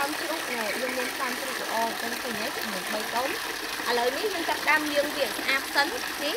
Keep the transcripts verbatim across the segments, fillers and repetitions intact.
xăm trúc này dương lên xăm trúc của ô trong cái nhé một bay cống à lời ní dương chặt đam dương việc áp sấn ní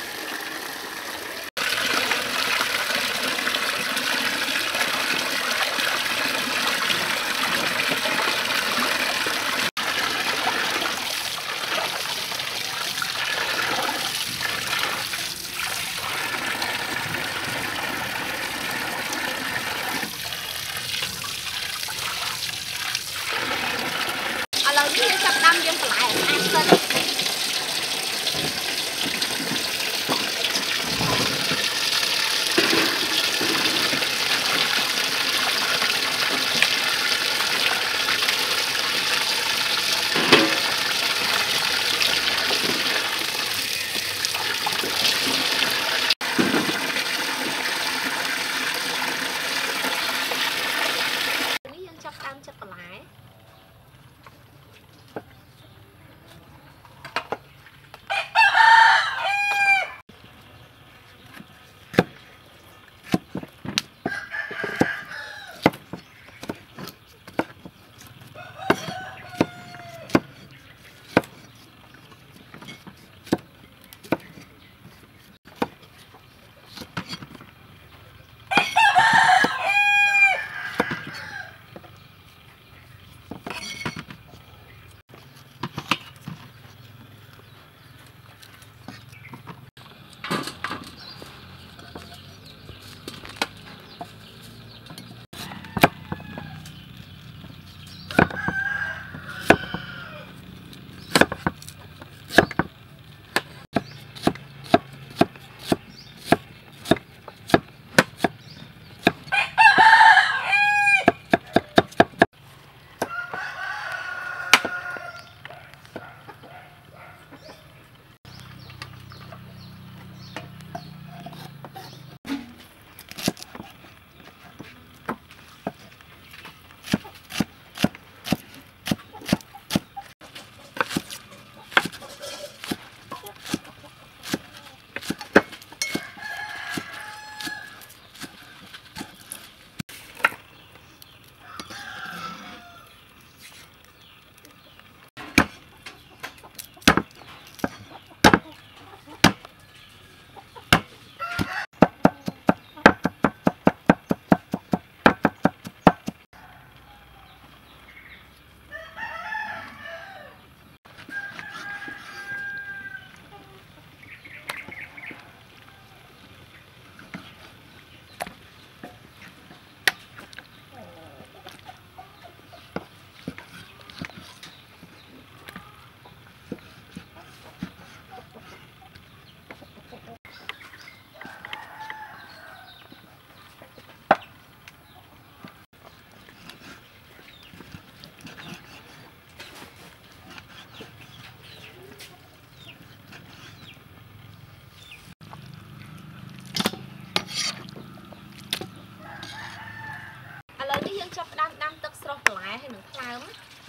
chọc đam đam tức sọc lại hay nó cloud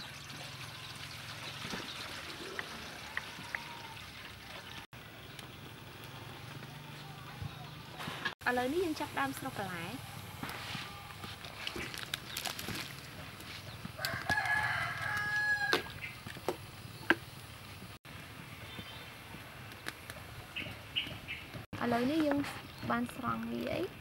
ở lời ní dân chọc đam sọc lại ở lời ní dân ban sòng gì ấy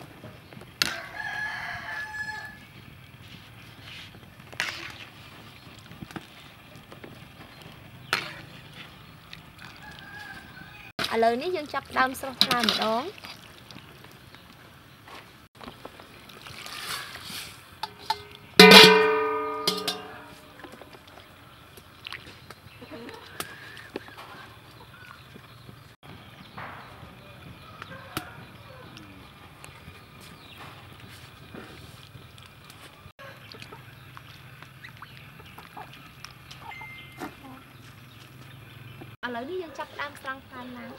à lời ní dân chập đam sọc lại một đón à lời ní dân chập đam sọc lại nè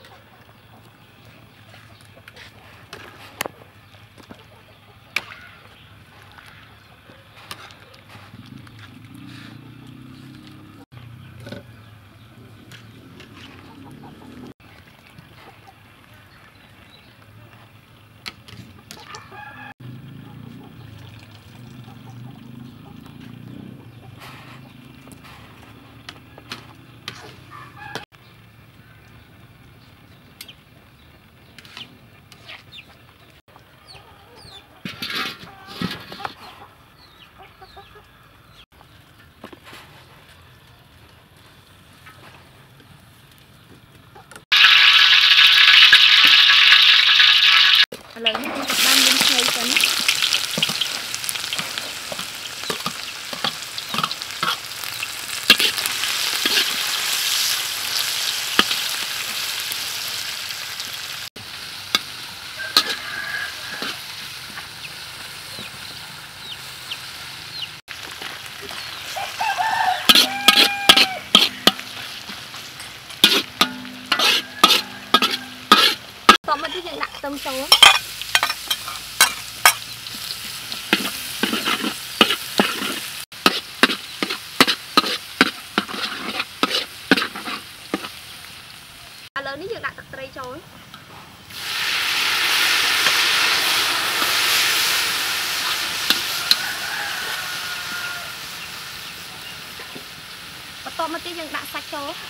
តមកទៀតយើងដាក់ខ្ទឹមចូលឥឡូវនេះយើងដាក់ទឹកត្រីចូលបន្តមកទៀតយើងដាក់សាច់ចូល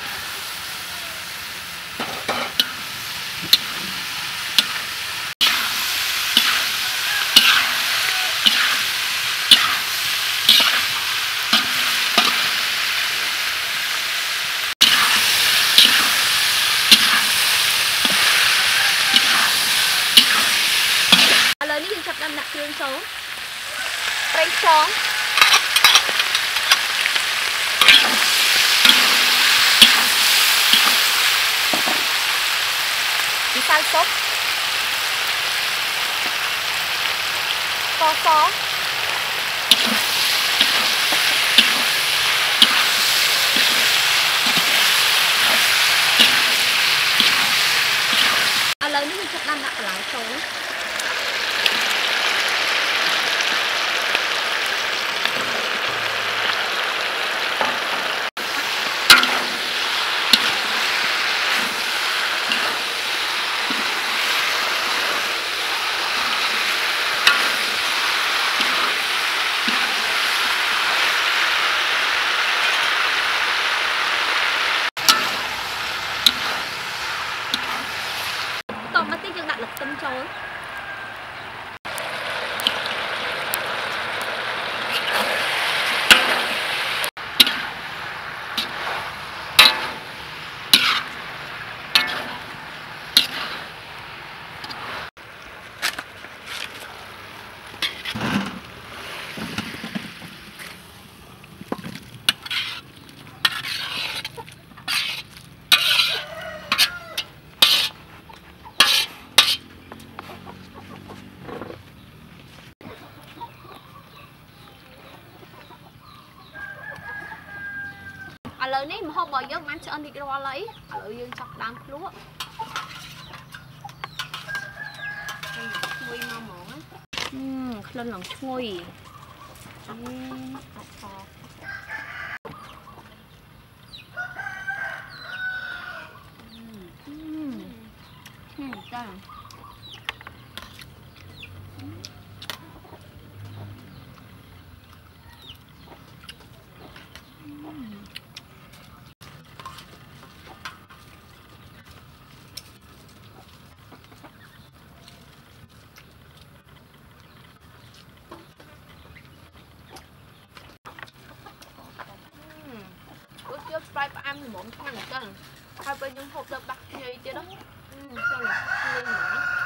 ឥឡូវនេះយើងចាប់ដាក់ដាក់គ្រឿងចូលប្រេងខ្យងម្សៅស៊ុបស្ករសឥឡូវនេះយើងចាប់ដាក់ដាក់បន្លែចូលតមកទៀតយើងដាក់ល្ទឹមចូលឥឡូវនេះម្ហូបរបស់យើងបានឆ្អិនរួចរាល់ហើយឥឡូវយើងចាប់ដើមភ្លក់ឈ្ងុយមកហ្មងក្លិនឡើងឈ្ងុយអឺអត់ខអឺហឹមតាស្ប្រៃផ្អែមល្មមឆ្ងាញ់អញ្ចឹងហើយពេលខ្ញុំហូបទៅបាក់ញ៉ៃទៀតហ្នឹងអឺចឹងលឿនណាស់